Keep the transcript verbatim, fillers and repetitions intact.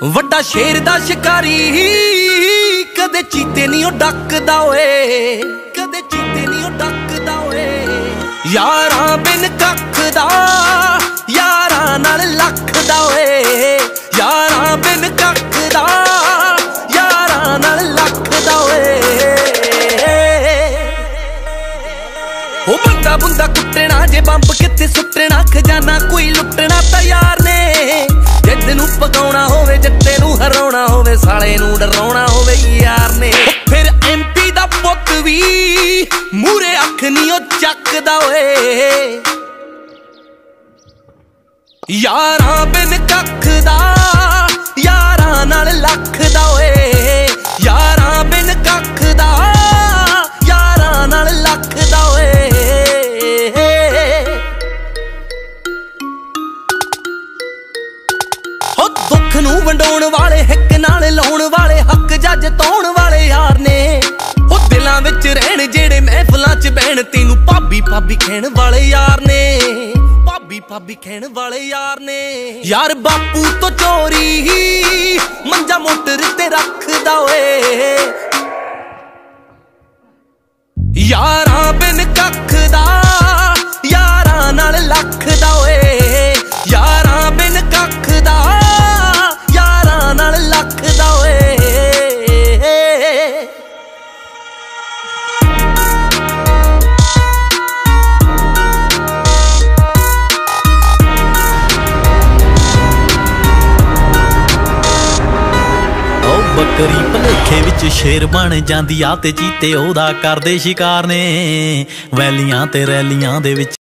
ਵੱਡਾ ਸ਼ੇਰ ਦਾ ਸ਼ਿਕਾਰੀ ਕਦੇ ਚੀਤੇ ਨਹੀਂ ਉਹ ਡੱਕਦਾ ਓਏ, ਕਦੇ ਚੀਤੇ ਨਹੀਂ ਉਹ ਡੱਕਦਾ ਓਏ। ਯਾਰਾਂ ਬਿਨ ਕੱਖ ਦਾ ਯਾਰਾਂ ਨਾਲ ਲੱਖ ਦਾ ਓਏ, ਯਾਰਾਂ ਬਿਨ ਕੱਖ ਦਾ ਯਾਰਾਂ ਨਾਲ ਲੱਖ ਦਾ ਓਏ। ਉਹ ਬੰਦਾ ਬੁੰਦਾ ਕੁੱਟਣਾ ਜੇ ਬੰਬ ਕਿੱਥੇ ਸੁੱਟਣਾ, ਖਜ਼ਾਨਾ ਕੋਈ ਲੁੱਟਣਾ ਤਾਂ ਯਾਰ ਨੇ। ਜਿੱਦ ਨੂੰ ਪਕਾਉਣਾ ਹੋਵੇ ਜੱਟੇ ਨੂੰ ਹਰਾਉਣਾ ਹੋਵੇ, ਸਾਲੇ ਨੂੰ ਡਰਾਉਣਾ ਹੋਵੇ ਯਾਰ ਨੇ। ਫਿਰ ਐਮਪੀ ਦਾ ਪੁੱਤ ਵੀ ਮੂਰੇ ਅੱਖ ਨਹੀਂ ਉਹ ਚੱਕਦਾ ਓਏ। ਯਾਰਾਂ ਬਿਨ ਕੱਖ ਦਾ ਯਾਰਾਂ ਨਾਲ ਲੱਖ ਦਾ ਓਏ, ਯਾਰਾਂ ਬਿਨ ਕੱਖ ਦਾ ਯਾਰਾਂ ਨਾਲ ਲੱਖ ਦਾ ਓਏ। ਹੋ ਦੁੱਖ ਨੂੰ ਵੰਡਾਉਣ ਵਾਲੇ, ਹਿੱਕ ਨਾਲ ਲਾਉਣ ਵਾਲੇ, ਹੱਕ ਜੱਜ ਤਾਉਣ ਵਾਲੇ ਯਾਰ ਨੇ। ਉਹ ਦਿਲਾਂ ਵਿੱਚ ਰਹਿਣ ਜਿਹੜੇ ਮਹਿਫਲਾਂ 'ਚ ਬਹਿਣ, ਤੈਨੂੰ ਭਾਬੀ ਭਾਬੀ ਕਹਿਣ ਵਾਲੇ ਯਾਰ ਨੇ, ਭਾਬੀ ਭਾਬੀ ਕਹਿਣ ਵਾਲੇ ਯਾਰ ਨੇ। ਯਾਰ ਬਾਪੂ ਤੋਂ ਚੋਰੀ ਮੰਜਾ ਮੋਟਰ ਤੇ ਰੱਖਦਾ ਓਏ। ਯਾਰਾਂ ਬਿਨ ਕੱਖ ਦਾ ਯਾਰਾਂ ਨਾਲ ਲੱਖ ਦਾ ਓਏ, ਯਾਰਾਂ ਬਿਨ ਕੱਖ ਦਾ ਯਾਰਾਂ ਨਾਲ ਲੱਖ ਦਾ ਓਏ। ਬੱਕਰੀ ਭਲੇਖੇ ਵਿੱਚ ਸ਼ੇਰ ਬਣ ਜਾਂਦੀ ਆ, ਤੇ ਚੀਤੇ ਉਹਦਾ ਕਰਦੇ ਸ਼ਿਕਾਰ ਨੇ। ਵੈਲੀਆਂ ਤੇ ਰੈਲੀਆਂ ਦੇ ਵਿੱਚ